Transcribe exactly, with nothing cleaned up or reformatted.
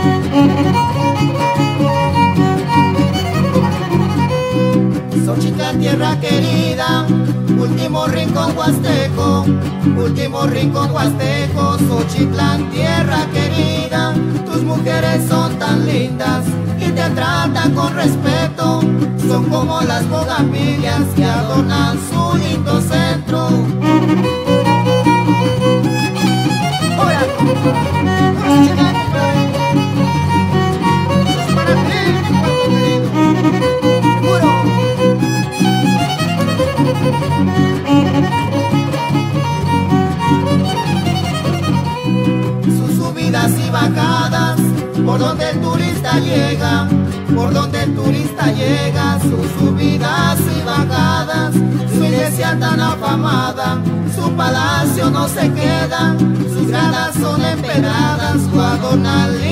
Xochitl, tierra querida, último rincón huasteco, último rincón huasteco. Xochitlán, tierra querida, tus mujeres son tan lindas y te tratan con respeto. Son como las bugambilias que adornan su lindo centro. ¡Ahora! Sus subidas y bajadas, por donde el turista llega, por donde el turista llega, sus subidas y bajadas, su iglesia tan afamada, su palacio no se queda, sus gradas son emperadas, su adornan